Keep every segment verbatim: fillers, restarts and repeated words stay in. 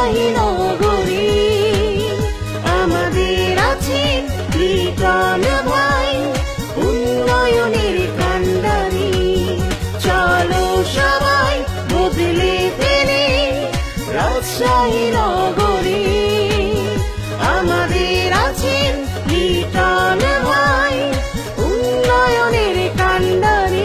রাজশাহী নগরী আমাদের আছে লিটন ভাই উন্নয়নের কান্ডারি। চলো সবাই বদলে ফেলে রাজশাহী নগরী আমাদের আছে লিটন ভাই উন্নয়নের কান্ডারি।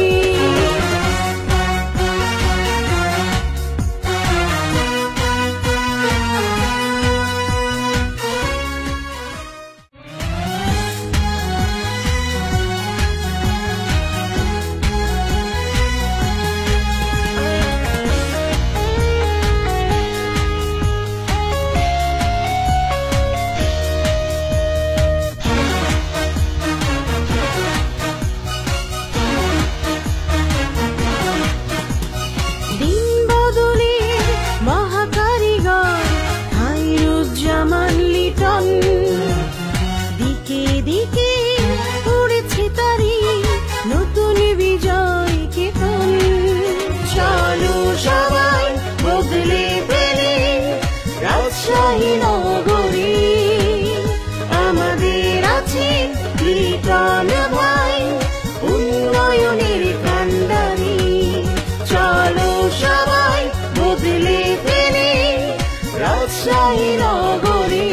দিকে দিকে উড়েছে তারি নতুন বিজয় কেতন। চলো সবাই বদলে ফেলে রাজশাহী নগরী আমাদের আছে লিটন ভাই উন্নয়নের কান্ডারি। চলো সবাই বদলে ফেলে রাজশাহী নগরী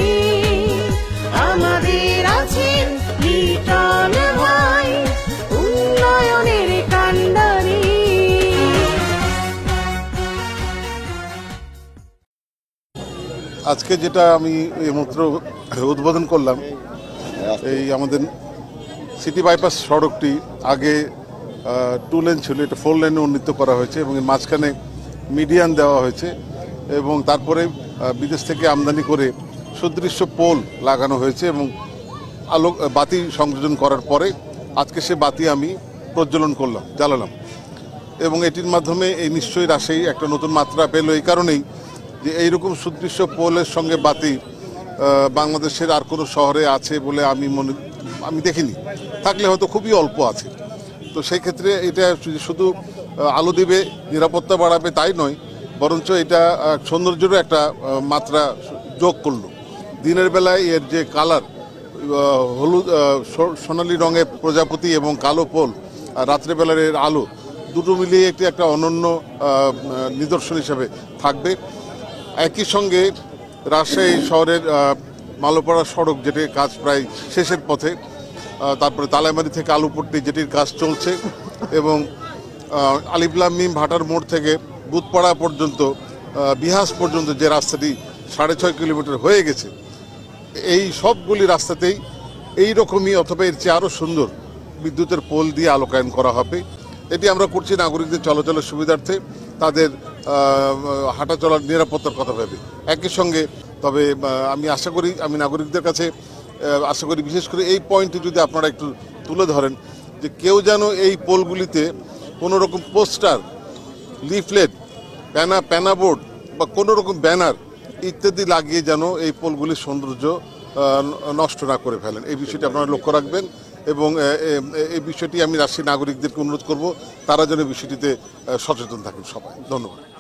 আমাদের আছেন লিটন ভাই উন্নয়নের কান্ডারি। আজকে যেটা আমি এইমাত্র উদ্বোধন করলাম, এই আমাদের সিটি বাইপাস সড়কটি আগে টু লেন ছিল, এটা ফোর লেনে উন্নীত করা হয়েছে এবং এর মাঝখানে মিডিয়ান দেওয়া হয়েছে এবং তারপরে বিদেশ থেকে আমদানি করে সুদৃশ্য পোল লাগানো হয়েছে এবং আলো বাতি সংযোজন করার পরে আজকে সে বাতি আমি প্রজ্বলন করলাম, জ্বালালাম এবং এটির মাধ্যমে এই নিশ্চয়ই রাজশাহী একটা নতুন মাত্রা পেল এই কারণেই যে এইরকম সুদৃশ্য পোলের সঙ্গে বাতি বাংলাদেশের আর কোনো শহরে আছে বলে আমি মনে আমি দেখিনি, থাকলে হয়তো খুবই অল্প আছে। তো সেই ক্ষেত্রে এটা শুধু আলো দিবে, নিরাপত্তা বাড়াবে তাই নয়, বরঞ্চ এটা সৌন্দর্যেরও একটা মাত্রা যোগ করলো। দিনের বেলায় এর যে কালার হলুদ সোনালি রঙের প্রজাপতি এবং কালো পোল আর রাত্রেবেলার এর আলো দুটো মিলিয়ে একটি একটা অনন্য নিদর্শন হিসেবে থাকবে। একই সঙ্গে রাজশাহী শহরের মালোপাড়া সড়ক যেটির কাজ প্রায় শেষের পথে, তারপরে তালাইমারি থেকে আলুপট্টি যেটির কাজ চলছে এবং আলিফলাম মিম ভাটার মোড় থেকে বুধপাড়া পর্যন্ত বিহাস পর্যন্ত যে রাস্তাটি সাড়ে ছয় কিলোমিটার হয়ে গেছে, এই সবগুলি রাস্তাতেই এই রকমই অথবা এর চেয়ে আরও সুন্দর বিদ্যুতের পোল দিয়ে আলোকায়ন করা হবে। এটি আমরা করছি নাগরিকদের চলাচলের সুবিধার্থে, তাদের হাঁটা চলার নিরাপত্তার কথা ভেবে। একই সঙ্গে তবে আমি আশা করি আমি নাগরিকদের কাছে আশা করি বিশেষ করে এই পয়েন্টটি যদি আপনারা একটু তুলে ধরেন যে কেউ যেন এই পোলগুলিতে কোনো রকম পোস্টার, লিফলেট, প্যানা প্যানা বোর্ড বা কোনো রকম ব্যানার ইত্যাদি লাগিয়ে যেন এই পোলগুলির সৌন্দর্য নষ্ট না করে ফেলেন, এই বিষয়টি আপনারা লক্ষ্য রাখবেন এবং এই বিষয়টি আমি রাজশাহী নাগরিকদেরকে অনুরোধ করব তারা যেন বিষয়টিতে সচেতন থাকেন। সবাই ধন্যবাদ।